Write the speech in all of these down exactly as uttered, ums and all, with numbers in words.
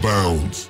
bounds.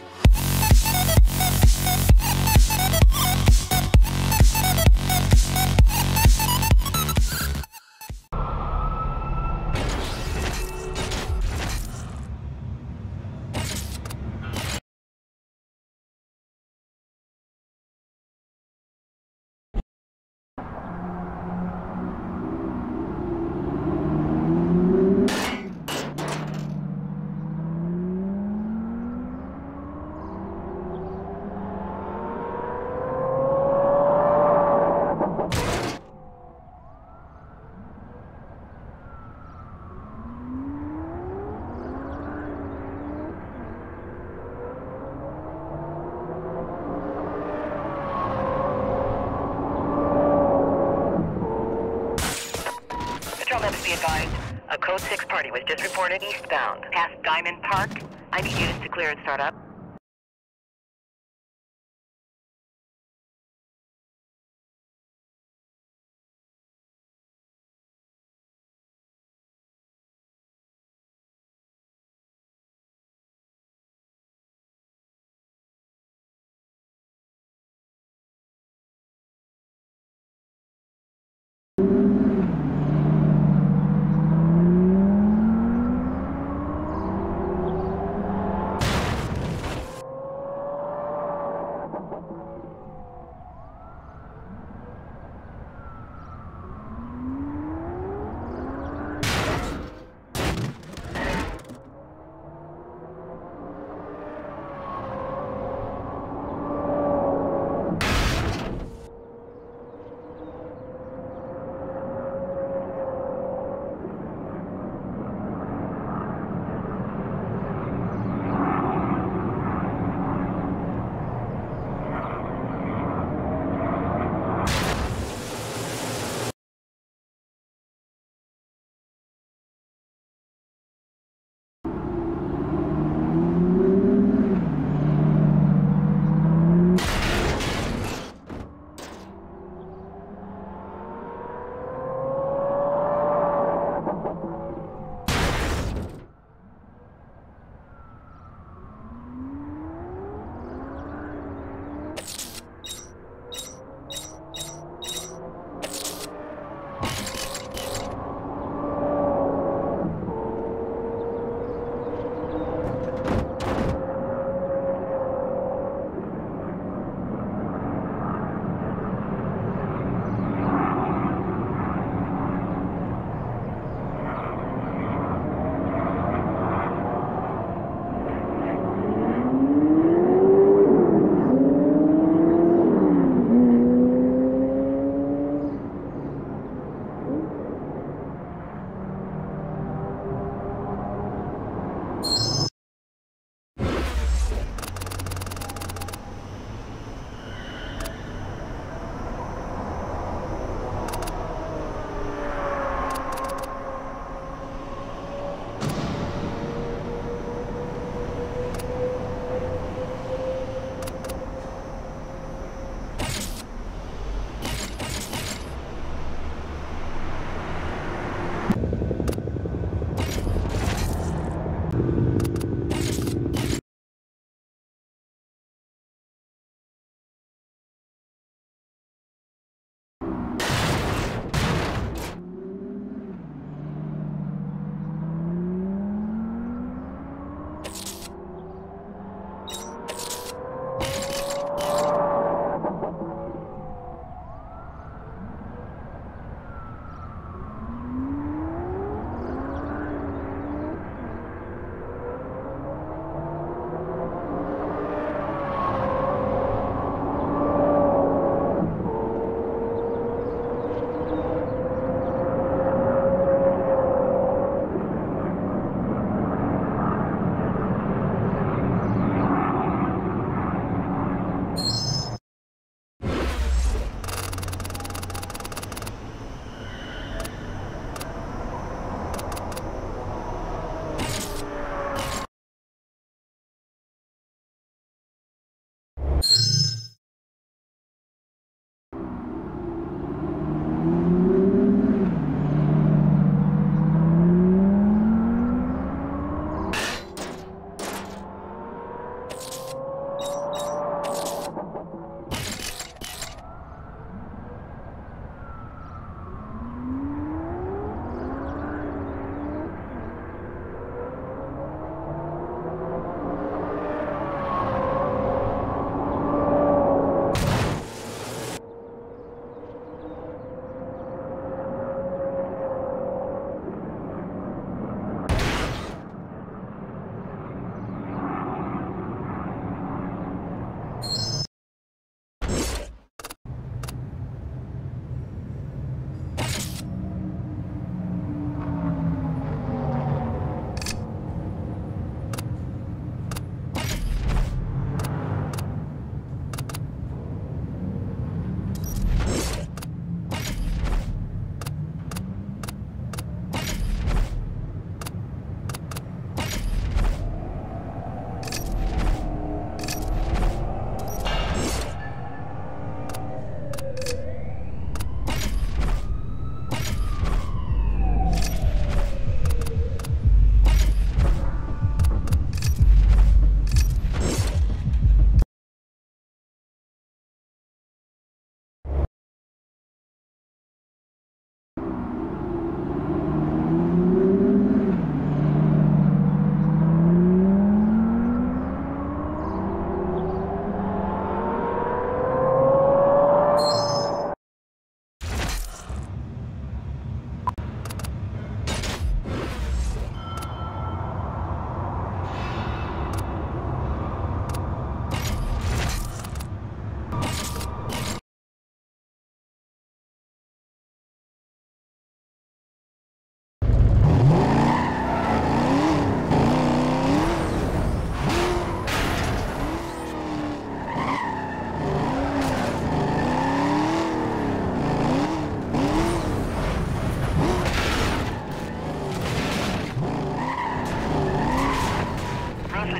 Be advised, a Code six party was just reported eastbound, past Diamond Park. I need units to clear and start up.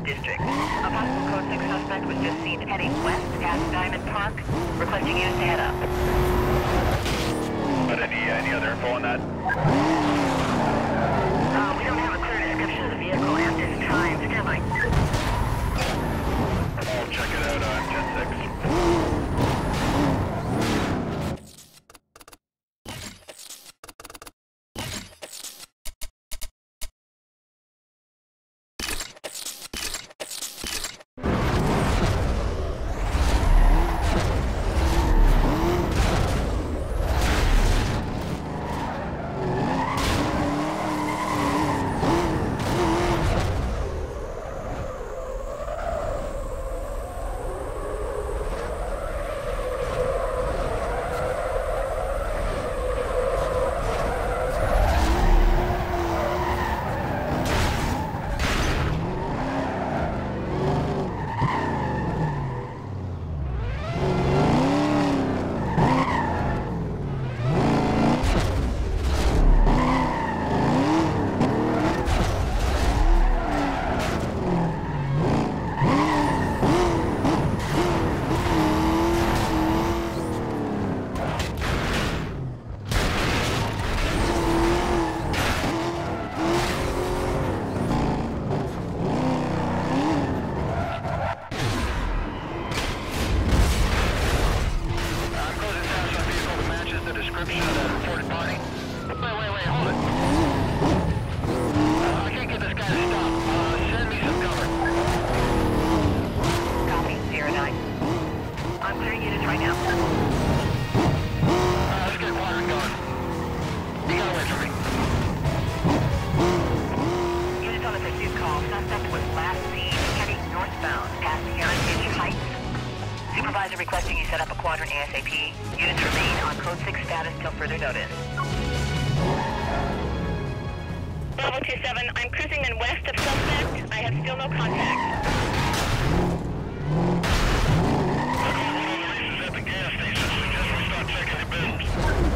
district. A possible code six suspect was just seen heading west past Diamond Park, requesting you to head up. But any, any other info on that? Uh, we don't have a clear description of the vehicle at this time. Stand by. I'll check it out on ten six. Supervisor requesting you set up a quadrant ASAP. Units remain on code six status till further notice. Bravo two seven, I'm cruising in west of suspect. I have still no contact. At the gas station, suggest we start checking the bills.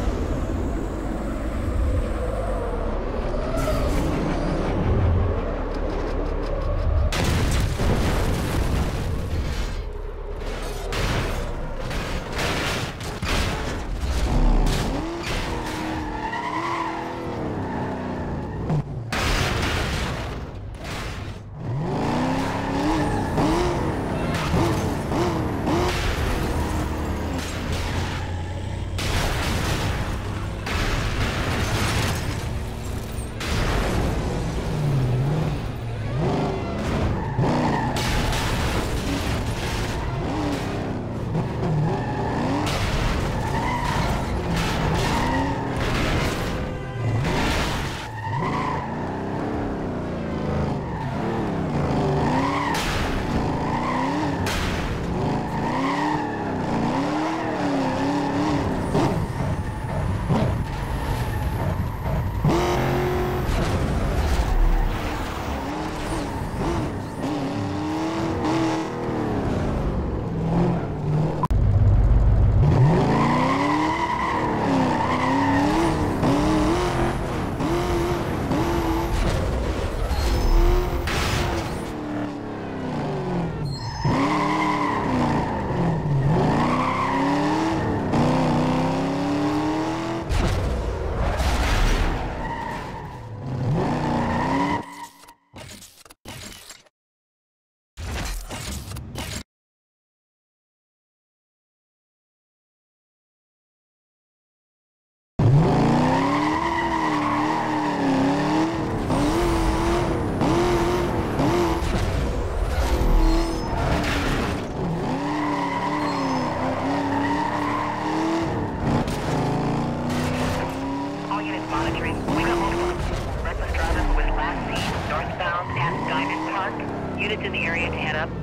Units in the area to head up.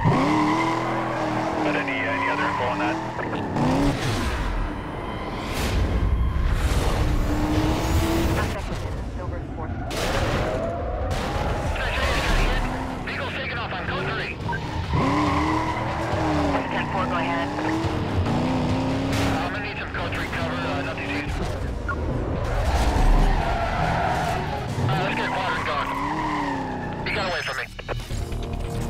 But any, any other info on that? Vehicle's taking off on code three. ten four, go ahead. I'm gonna need some code three cover, uh, nothing seems. Uh, let's get quadrant going. He got away from me.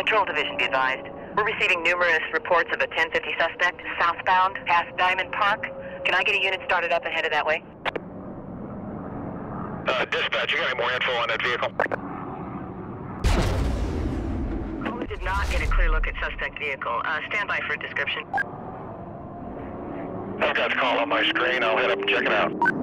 Patrol Division, be advised. We're receiving numerous reports of a ten fifty suspect southbound past Diamond Park. Can I get a unit started up and headed that way? Uh, dispatch, you got any more info on that vehicle? We did not get a clear look at suspect vehicle. Uh, stand by for a description. I've got the call on my screen. I'll head up and check it out.